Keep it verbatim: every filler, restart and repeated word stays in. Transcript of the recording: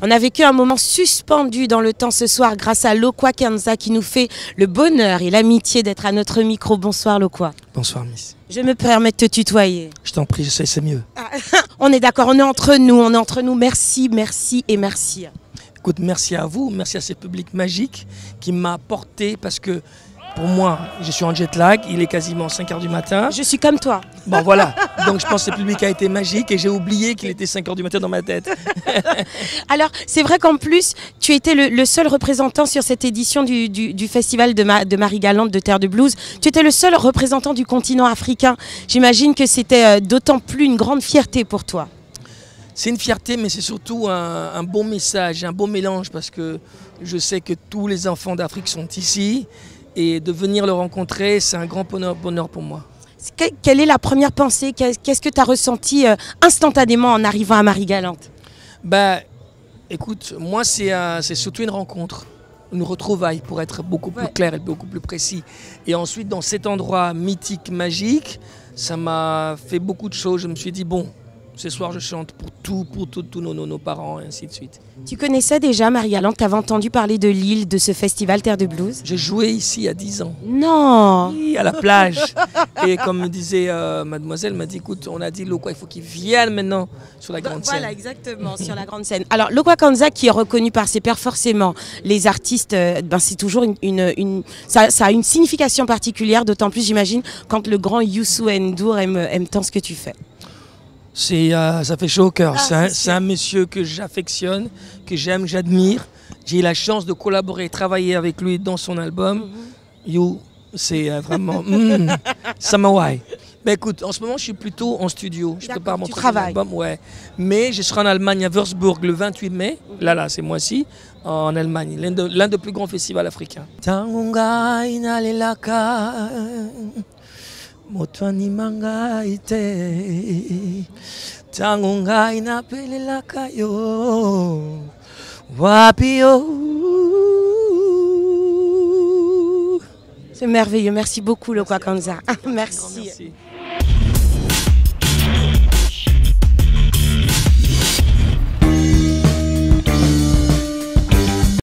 On a vécu un moment suspendu dans le temps ce soir grâce à Lokwa Kanza qui nous fait le bonheur et l'amitié d'être à notre micro. Bonsoir Lokwa. Bonsoir Miss. Je me permets de te tutoyer. Je t'en prie, je sais, c'est mieux. Ah, on est d'accord, on est entre nous, on est entre nous. Merci, merci et merci. Écoute, merci à vous, merci à ce public magique qui m'a porté parce que pour moi, je suis en jet lag, il est quasiment cinq heures du matin. Je suis comme toi. Bon voilà, donc je pense que ce public a été magique et j'ai oublié qu'il était cinq heures du matin dans ma tête. Alors, c'est vrai qu'en plus, tu étais le, le seul représentant sur cette édition du, du, du festival de, Ma, de Marie-Galante de Terre de Blues. Tu étais le seul représentant du continent africain. J'imagine que c'était euh, d'autant plus une grande fierté pour toi. C'est une fierté, mais c'est surtout un, un bon message, un beau mélange parce que je sais que tous les enfants d'Afrique sont ici. Et de venir le rencontrer, c'est un grand bonheur, bonheur pour moi. Quelle est la première pensée? Qu'est-ce que tu as ressenti euh, instantanément en arrivant à Marie-Galante? Bah, écoute, moi, c'est euh, surtout une rencontre, une retrouvaille, pour être beaucoup plus ouais. clair et beaucoup plus précis. Et ensuite, dans cet endroit mythique, magique, ça m'a fait beaucoup de choses. Je me suis dit, bon, ce soir, je chante pour tout, pour tous tout, nos, nos, nos parents, et ainsi de suite. Tu connaissais déjà Marie-Galante? Tu avais entendu parler de l'île, de ce festival Terre de Blues? J'ai joué ici à dix ans. Non. Oui, à la plage. Et comme me disait euh, mademoiselle, m'a dit, écoute, on a dit Lokwa, il faut qu'il vienne maintenant sur la grande Donc, scène. Voilà, exactement, sur la grande scène. Alors, Lokwa Kanza, qui est reconnu par ses pairs, forcément, les artistes, euh, ben, c'est toujours une... une, une ça, ça a une signification particulière, d'autant plus, j'imagine, quand le grand Youssou N'Dour aime, aime tant ce que tu fais. Euh, ça fait chaud au cœur. Ah, c'est un, un monsieur que j'affectionne, que j'aime, j'admire. J'ai eu la chance de collaborer, travailler avec lui dans son album. Mm-hmm. You, c'est euh, vraiment... mm, Samawai. Ben écoute, en ce moment, je suis plutôt en studio. Je prépare mon troisième album. Ouais. Mais je serai en Allemagne, à Würzburg, le vingt-huit mai. Mm-hmm. Là, là, c'est moi-ci, en Allemagne. L'un de, l'un des plus grands festivals africains. Motwani manga ite tangu ngai napelelaka yo wapi yo. C'est merveilleux, merci beaucoup Lokwa Kanza. Merci. Merci.